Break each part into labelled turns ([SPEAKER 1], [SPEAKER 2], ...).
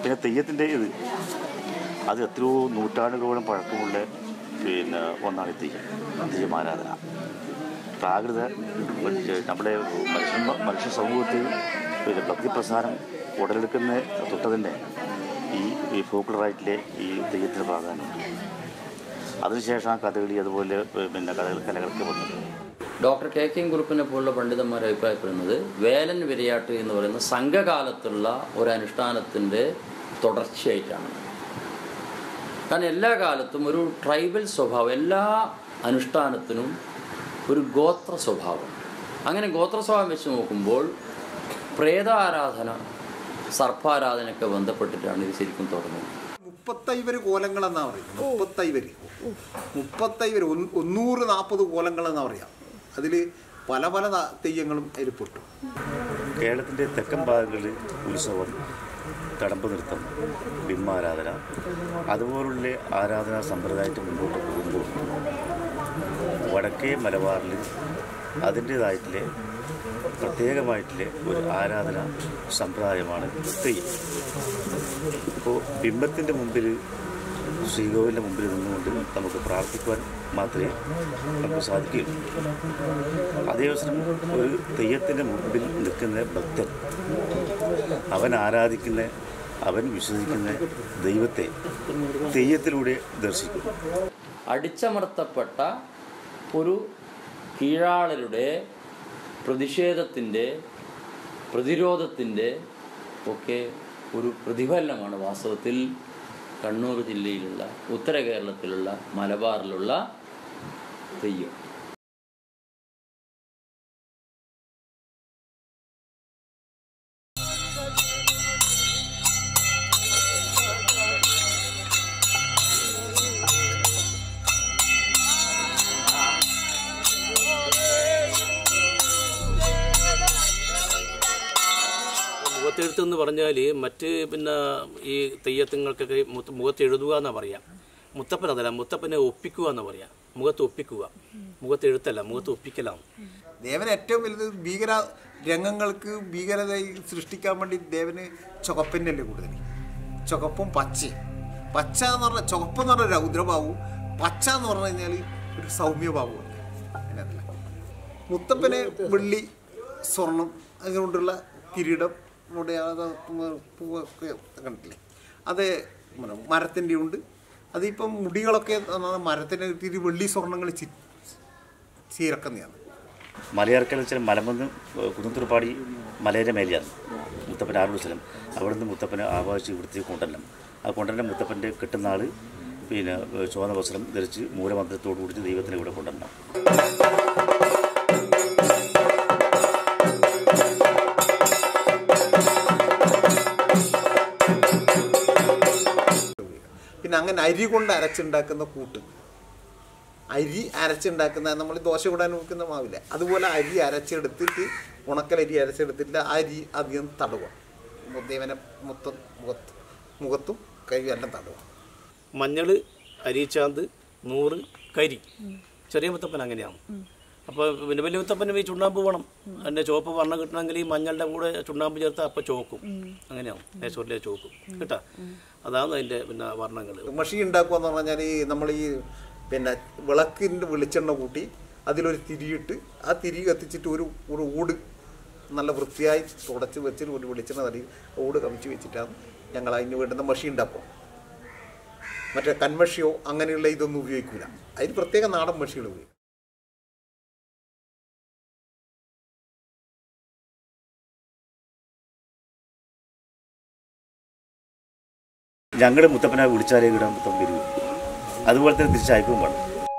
[SPEAKER 1] പിന്നെ തെയ്യത്തിൻ്റെ ഇത് അത് എത്രയോ നൂറ്റാണ്ടുകളോളം പഴക്കമുള്ള പിന്നെ ഒന്നാണ് തെയ്യം ആരാധന. പ്രാകൃത നമ്മുടെ മനുഷ്യ സമൂഹത്തിൽ പിന്നെ ഭക്തിപ്രസ്ഥാനം ഉടലെടുക്കുന്ന തൊട്ടതിൻ്റെ ഈ ഫോക്കുലറായിട്ടിലെ ഈ തെയ്യത്തിന് പ്രാധാന്യമുണ്ട്. അതിനുശേഷം കഥകളി അതുപോലെ പിന്നെ കലകളൊക്കെ വന്നത്.
[SPEAKER 2] ഡോക്ടർ കെ കുറുപ്പിനെ പോലുള്ള പണ്ഡിതന്മാർ അഭിപ്രായപ്പെടുന്നത് വേലൻ വിരയാട്ട് എന്ന് പറയുന്ന സംഘകാലത്തുള്ള ഒരു അനുഷ്ഠാനത്തിൻ്റെ തുടർച്ചയായിട്ടാണ്. കാരണം എല്ലാ കാലത്തും ഒരു ട്രൈബൽ സ്വഭാവം, എല്ലാ അനുഷ്ഠാനത്തിനും ഒരു ഗോത്ര സ്വഭാവം. അങ്ങനെ ഗോത്ര സ്വഭാവം വെച്ച് നോക്കുമ്പോൾ പ്രേതാരാധന, സർപ്പാരാധനയൊക്കെ ബന്ധപ്പെട്ടിട്ടാണ് ഇത് ശരിക്കും തുടങ്ങുന്നത്.
[SPEAKER 3] 35 കോലങ്ങളെന്നാ പറയുന്നത്. 35 140 കോലങ്ങളെന്നാ പറയാം. അതിൽ പല പല തെയ്യങ്ങളും അതിൽപ്പെട്ടു.
[SPEAKER 1] കേരളത്തിൻ്റെ തെക്കൻ ഭാഗങ്ങളിൽ ഉത്സവം, കടമ്പ് നൃത്തം, ബിംബാരാധന അതുപോലുള്ള ആരാധനാ സമ്പ്രദായത്തിൽ മുന്നോട്ട് പോകുമ്പോൾ വടക്കേ മലബാറിൽ അതിൻ്റേതായിട്ടുള്ള പ്രത്യേകമായിട്ടുള്ള ഒരു ആരാധന സമ്പ്രദായമാണ് തെയ്യം. ഇപ്പോൾ ബിംബത്തിൻ്റെ മുമ്പിൽ, ശ്രീകോവിലിൻ്റെ മുമ്പിൽ നിന്നുകൊണ്ട് നമുക്ക് പ്രാർത്ഥിക്കുവാൻ മാത്രമേ നമുക്ക് സാധിക്കുകയുള്ളൂ. അതേവസരം ഒരു തെയ്യത്തിൻ്റെ മുമ്പിൽ നിൽക്കുന്ന ഭക്തൻ അവൻ ആരാധിക്കുന്ന, അവൻ വിശ്വസിക്കുന്ന ദൈവത്തെ തെയ്യത്തിലൂടെ ദർശിക്കും.
[SPEAKER 2] അടിച്ചമർത്തപ്പെട്ട ഒരു കീഴാളരുടെ പ്രതിഷേധത്തിൻ്റെ, പ്രതിരോധത്തിൻ്റെ ഒക്കെ ഒരു പ്രതിഫലനമാണ് വാസ്തവത്തിൽ കണ്ണൂർ ജില്ലയിലുള്ള, ഉത്തര കേരളത്തിലുള്ള, മലബാറിലുള്ള തെയ്യം.
[SPEAKER 4] മുഖത്തെഴുത്തെന്ന് പറഞ്ഞാൽ മറ്റ് പിന്നെ ഈ തെയ്യത്തുങ്ങൾക്കൊക്കെ മുഖത്തെഴുതുക എന്നാണ് പറയാം. മുത്തപ്പനതല്ല, മുത്തപ്പനെ ഒപ്പിക്കുക എന്ന് പറയാം. മുഖത്ത് ഒപ്പിക്കുക, മുഖത്തെഴുത്തല്ല, മുഖത്ത് ഒപ്പിക്കലാണ്.
[SPEAKER 3] ദേവന് ഏറ്റവും വലുത് ഭീകര രംഗങ്ങൾക്ക് ഭീകരത സൃഷ്ടിക്കാൻ വേണ്ടി ദേവന് ചുവപ്പിൻ്റെ അല്ലേ കൂടുതൽ. ചുവപ്പും പച്ചയും. പച്ച എന്ന് പറഞ്ഞാൽ, ചുവപ്പെന്ന് പറഞ്ഞാൽ രൗദ്രഭാവവും, പച്ച എന്ന് പറഞ്ഞു കഴിഞ്ഞാൽ ഒരു സൗമ്യഭാവമാണ്. അതിനകത്തില്ല മുത്തപ്പനെ വെള്ളി, സ്വർണം അതുകൊണ്ടുള്ള കിരീടം, പൂവൊക്കെ കണ്ടില്ലേ, അത് മരത്തിൻ്റെ ഉണ്ട്. അതിപ്പം മുടികളൊക്കെ മരത്തിൻ്റെ തിരി വെള്ളി സ്വർണ്ണങ്ങൾ ചീരക്കുന്നതാണ്.
[SPEAKER 1] മലയാർക്കെന്ന് വെച്ചാൽ മലമെന്ന് കുന്നത്തുറപ്പാടി മലയുടെ മേലെയാണ് മുത്തപ്പൻ ആരുടെ സ്ഥലം. അവിടെ നിന്ന് മുത്തപ്പനെ ആവാഹിച്ച് ഇവിടുത്തെ കൊണ്ടുവരണം. ആ കൊണ്ടുവരുന്ന മുത്തപ്പൻ്റെ കെട്ടുന്ന ആൾ പിന്നെ ചുവന്ന വസ്ത്രം ധരിച്ച് മൂലമന്ത്രത്തോടു കൂടി ദൈവത്തിനെ ഇവിടെ കൊണ്ടുവരണം.
[SPEAKER 3] പിന്നെ അങ്ങനെ അരി കൊണ്ട് അരച്ചുണ്ടാക്കുന്ന കൂട്ട്, അരി അരച്ചുണ്ടാക്കുന്ന, നമ്മൾ ദോശ കൂടാൻ നോക്കുന്ന മാവില്ല, അതുപോലെ അരി അരച്ചെടുത്തിട്ട്, ഉണക്കലരി അരച്ചെടുത്തിട്ട് ആ അരി അധികം തടവുക. ദേവനെ മൊത്തം മുഖത്തും കൈയെല്ലാം തടവുക.
[SPEAKER 4] മഞ്ഞൾ, അരിച്ചാന്ത്, 100 കരി. ചെറിയ മുത്തപ്പൻ അങ്ങനെയാണ്. അപ്പോൾ പിന്നെ വലിയ മുത്തപ്പന് ഈ ചുണ്ണാമ്പ് വേണം. അതിൻ്റെ ചുവപ്പ് വർണ്ണം കിട്ടണമെങ്കിൽ ഈ മഞ്ഞളുടെ കൂടെ ചുണ്ണാമ്പ് ചേർത്ത് അപ്പം ചോക്കും. അങ്ങനെയാവും നെയ്ച്ചോറിലെ ചോക്കും കേട്ടോ. അതാണ് അതിൻ്റെ പിന്നെ വർണ്ണങ്ങൾ.
[SPEAKER 3] മഷി ഉണ്ടാക്കുക എന്ന് പറഞ്ഞാൽ നമ്മൾ ഈ പിന്നെ വിളക്കിൻ്റെ വെളിച്ചെണ്ണ കൂട്ടി അതിലൊരു തിരിയിട്ട് ആ തിരി കത്തിച്ചിട്ട് ഒരു ഊട് നല്ല വൃത്തിയായി തുടച്ച് വെച്ചിട്ട് ഒരു വെളിച്ചെണ്ണ തടി ഊട് കമിച്ച് വെച്ചിട്ടാണ് ഞങ്ങൾ അതിന് വേണ്ടുന്ന മഷി ഉണ്ടാക്കുക. മറ്റേ കൺമഷിയോ അങ്ങനെയുള്ള ഇതൊന്നും ഉപയോഗിക്കില്ല. അതിന് പ്രത്യേക നാടൻ മഷികൾ ഉപയോഗിക്കും.
[SPEAKER 1] ഞങ്ങൾ മുത്തപ്പനെ വിളിച്ചാലേ ഇടാൻ മുത്തപ്പൻ വരും. അതുപോലെ തന്നെ തിരിച്ചയക്കും വേണം.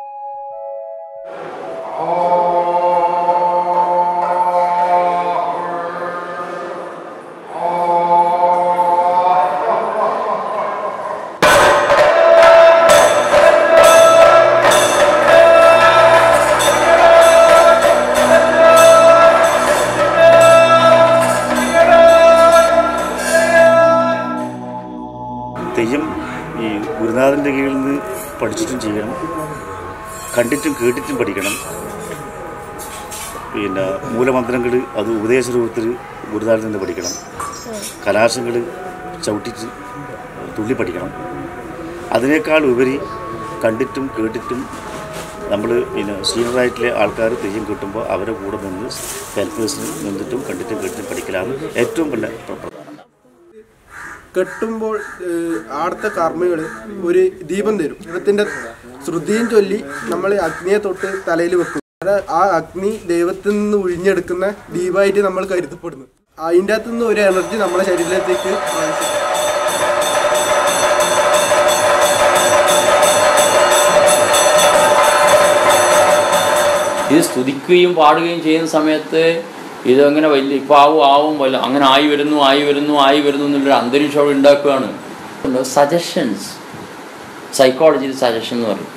[SPEAKER 1] തെയ്യം ഈ ഗുരുനാഥൻ്റെ കീഴിൽ നിന്ന് പഠിച്ചിട്ടും ചെയ്യണം, കണ്ടിട്ടും കേട്ടിട്ടും പഠിക്കണം. പിന്നെ മൂലമന്ത്രങ്ങൾ അത് ഉപദേശ രൂപത്തിൽ ഗുരുനാഥിൽ നിന്ന് പഠിക്കണം. കലാശങ്ങൾ ചവിട്ടിച്ച് തുള്ളി പഠിക്കണം. അതിനേക്കാൾ ഉപരി കണ്ടിട്ടും കേട്ടിട്ടും നമ്മൾ പിന്നെ സീനിയറായിട്ടുള്ള ആൾക്കാർ തെയ്യം കിട്ടുമ്പോൾ അവരെ കൂടെ നിന്ന് ഹെൽപ്പേഴ്സിന് നിന്നിട്ടും കണ്ടിട്ടും കേട്ടിട്ടും പഠിക്കലാണ് ഏറ്റവും വലിയ പ്രധാനം.
[SPEAKER 5] കെട്ടുമ്പോൾ ആടത്തെ കർമ്മികൾ ഒരു ദീപം തരും. ദൈവത്തിൻ്റെ ശ്രുതിയും ചൊല്ലി നമ്മൾ അഗ്നിയെ തൊട്ട് തലയിൽ വെക്കും. ആ അഗ്നി ദൈവത്തിൽ നിന്ന് ഒഴിഞ്ഞെടുക്കുന്ന ദീപമായിട്ട് നമ്മൾ കരുതപ്പെടുന്നു. അതിൻ്റെ അകത്തു നിന്ന് ഒരു എനർജി നമ്മുടെ ശരീരത്തിലേക്ക്
[SPEAKER 2] ഇത് സ്തുതിക്കുകയും പാടുകയും ചെയ്യുന്ന സമയത്ത് ഇതങ്ങനെ വലിയ ഇപ്പോൾ ആവും വല്ല അങ്ങനെ ആയി വരുന്നു എന്നുള്ളൊരു അന്തരീക്ഷം അവിടെ ഉണ്ടാക്കുകയാണ്. സജഷൻസ്, സൈക്കോളജിയിൽ സജഷൻ എന്ന് പറയും.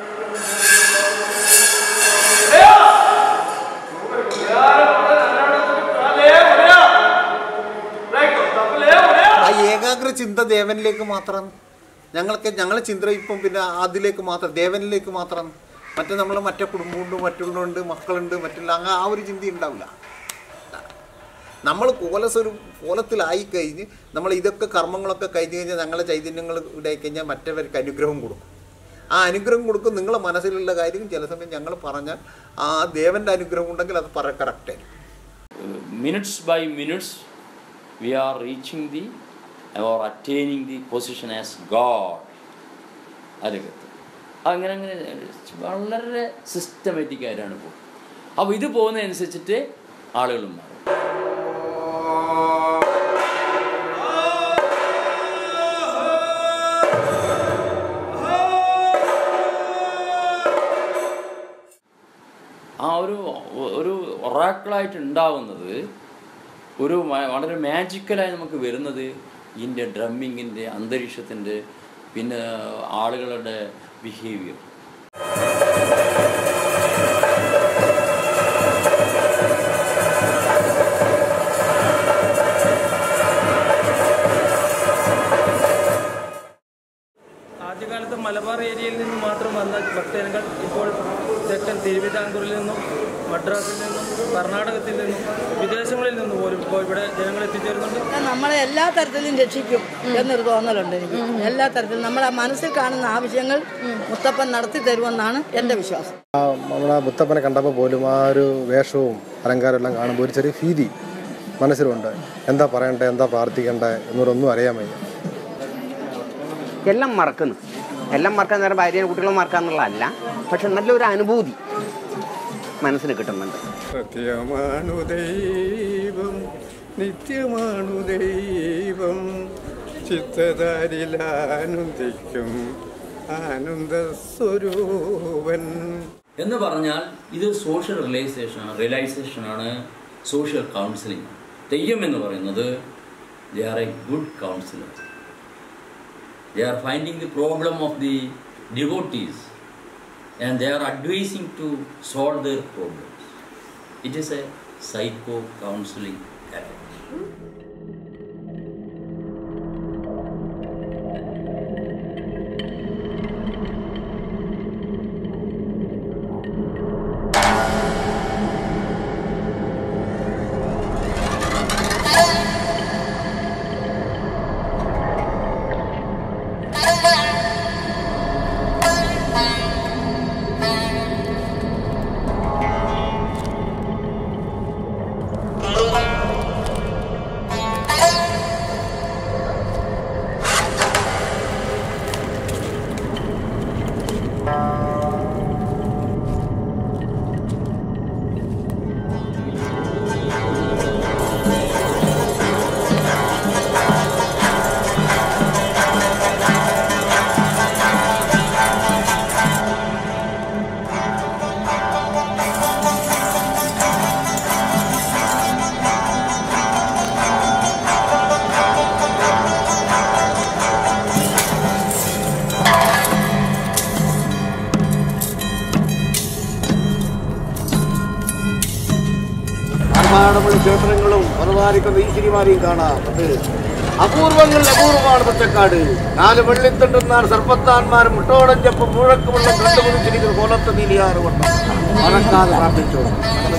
[SPEAKER 3] ആ ഏകാഗ്ര ചിന്ത ദേവനിലേക്ക് മാത്രം. ഞങ്ങളെ ചിന്ത ഇപ്പം പിന്നെ അതിലേക്ക് മാത്രം, ദേവനിലേക്ക് മാത്രം. മറ്റേ നമ്മൾ മറ്റേ കുടുംബമുണ്ട്, മറ്റുള്ളുണ്ട്, മക്കളുണ്ട്, മറ്റുള്ള അങ്ങനെ ആ ഒരു ചിന്ത ഉണ്ടാവില്ല. നമ്മൾ കോലത്തിലായി കഴിഞ്ഞ് നമ്മൾ ഇതൊക്കെ കർമ്മങ്ങളൊക്കെ കഴിഞ്ഞ് കഴിഞ്ഞാൽ ഞങ്ങളെ ചൈതന്യങ്ങൾ ഇടായി കഴിഞ്ഞാൽ മറ്റവർക്ക് അനുഗ്രഹം കൊടുക്കും. ആ അനുഗ്രഹം കൊടുക്കും. നിങ്ങളെ മനസ്സിലുള്ള കാര്യം ചില സമയം ഞങ്ങൾ പറഞ്ഞാൽ ആ ദേവൻ്റെ അനുഗ്രഹം ഉണ്ടെങ്കിൽ അത് കറക്റ്റായിരിക്കും.
[SPEAKER 2] Minutes by minutes we are reaching or attaining the position as God. അതൊക്കെ അങ്ങനെ വളരെ സിസ്റ്റമാറ്റിക് ആയിട്ടാണ് പോകും. അപ്പോൾ ഇത് പോകുന്നതനുസരിച്ചിട്ട് ആളുകളും മാറും. ആ ഒരു ഒറാക്കിളായിട്ട് ഉണ്ടാവുന്നത് ഒരു വളരെ മാജിക്കലായി നമുക്ക് വരുന്നത് ഇതിൻ്റെ ഡ്രമ്മിങ്ങിൻ്റെ അന്തരീക്ഷത്തിൻ്റെ പിന്നെ ആളുകളുടെ ബിഹേവിയർ.
[SPEAKER 6] ആദ്യകാലത്ത് മലബാർ ഏരിയയിൽ നിന്ന് മാത്രം വന്ന ഭക്തജനങ്ങൾ ഇപ്പോൾ തെക്കൻ തിരുവിതാംകൂറിൽ നിന്നും മദ്രാസിൽ നിന്നും കർണാടകത്തിൽ നിന്നും വിദേശങ്ങളിൽ നിന്നും പോലും ഇപ്പോൾ ഇവിടെ ജനങ്ങൾ എത്തിച്ചേരുന്നുണ്ട്.
[SPEAKER 7] നമ്മളെ എല്ലാ തരത്തിലും രക്ഷിക്കും എന്നൊരു തോന്നലുണ്ട് എനിക്ക്. എല്ലാ തരത്തിലും നമ്മളെ മനസ്സിൽ കാണുന്ന ആവശ്യങ്ങൾ മുത്തപ്പൻ നടത്തി തരുമെന്നാണ് എൻ്റെ വിശ്വാസം.
[SPEAKER 8] നമ്മളെ മുത്തപ്പനെ കണ്ടപ്പോൾ പോലും ആ ഒരു വേഷവും അലങ്കാരം എല്ലാം കാണുമ്പോൾ ഒരു ചെറിയ ഭീതി മനസ്സിലുണ്ട്. എന്താ പറയണ്ടേ, എന്താ പ്രാർത്ഥിക്കണ്ടേ എന്നൊന്നും അറിയാൻ വയ്യ.
[SPEAKER 9] എല്ലാം മറക്കുന്നു. എല്ലാം മറക്കാന്ന് പറഞ്ഞാൽ ഭാര്യയും കുട്ടികളും മറക്കാന്നുള്ളതല്ല, പക്ഷെ നല്ലൊരു അനുഭൂതി മനസ്സിന് കിട്ടുന്നുണ്ട്.
[SPEAKER 10] സത്യമാണു ദൈവം, നിത്യമാണു ദൈവം, ചിത്തതാരിലാനന്ദിക്കും ആനന്ദ സ്വരൂപൻ
[SPEAKER 2] എന്ന് പറഞ്ഞാൽ ഇത് സോഷ്യൽ റിയലൈസേഷനാണ്, സോഷ്യൽ കൗൺസിലിംഗ്. തെയ്യം എന്ന് പറയുന്നത് they are a good counselor. They are finding the problem of the devotees and they are advising to solve their problems. It is a psycho-counseling effort.
[SPEAKER 11] ക്ഷേത്രങ്ങളും പലതാരിക്കുന്ന ഈശ്വരിമാരെയും കാണാം. അത് അപൂർവങ്ങളിൽ അപൂർവമാണ് പച്ചക്കാട്. 4 വെള്ളിത്തണ്ടുന്നാർ സർപ്പത്താന്മാരും മുട്ടോടഞ്ചപ്പം മുഴക്കുമുള്ള കണ്ടുപിടിച്ചിരിക്കുന്ന കോലത്ത് നീലിയാർ വട്ടം മറക്കാതെ പ്രാർത്ഥിച്ചു.